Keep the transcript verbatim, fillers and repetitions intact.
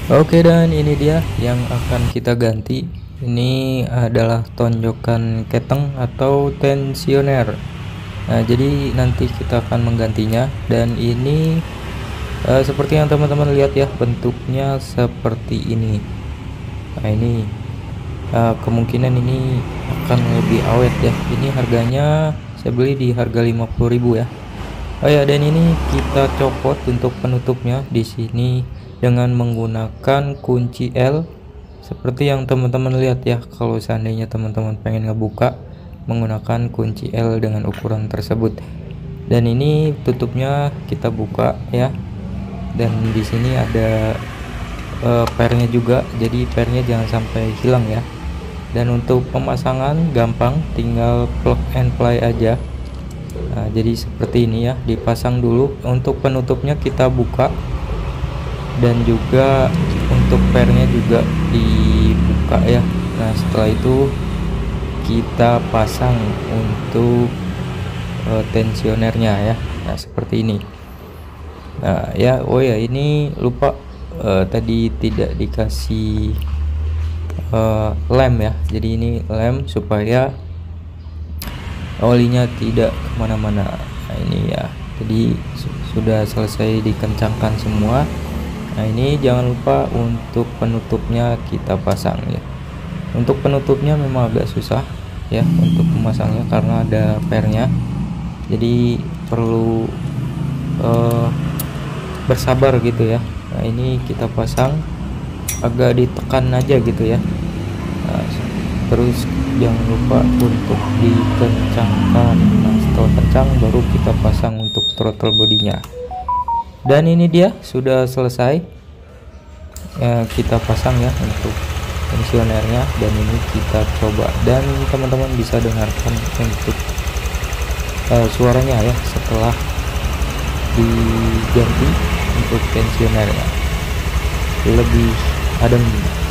Oke, dan ini dia yang akan kita ganti. Ini adalah tonjokan keteng atau tensioner. Nah, jadi nanti kita akan menggantinya, dan ini eh, seperti yang teman-teman lihat ya, bentuknya seperti ini. Nah, ini eh, kemungkinan ini akan lebih awet ya. Ini harganya saya beli di harga lima puluh ribu ya. Oh ya, dan ini kita copot untuk penutupnya di sini dengan menggunakan kunci L seperti yang teman-teman lihat ya. Kalau seandainya teman-teman pengen ngebuka menggunakan kunci L dengan ukuran tersebut, dan ini tutupnya kita buka ya. Dan di sini ada uh, pernya juga, jadi pernya jangan sampai hilang ya. Dan untuk pemasangan gampang, tinggal plug and play aja. Nah, jadi seperti ini ya, dipasang dulu. Untuk penutupnya kita buka, dan juga untuk pernya juga dibuka ya. Nah, setelah itu kita pasang untuk uh, tensionernya ya. Nah, seperti ini. Nah ya, oh ya, ini lupa uh, tadi tidak dikasih uh, lem ya. Jadi ini lem supaya olinya tidak kemana-mana. Nah ini ya, jadi su sudah selesai dikencangkan semua. Nah ini jangan lupa untuk penutupnya kita pasang ya. Untuk penutupnya memang agak susah ya untuk memasangnya karena ada pernya, jadi perlu uh, bersabar gitu ya. Nah ini kita pasang, agak ditekan aja gitu ya. Nah, terus jangan lupa untuk dikencangkan. Nah setelah kencang baru kita pasang untuk throttle bodinya. Dan ini dia sudah selesai ya, kita pasang ya untuk tensionernya. Dan ini kita coba, dan teman-teman bisa dengarkan untuk uh, suaranya ya setelah diganti untuk tensionernya, lebih adem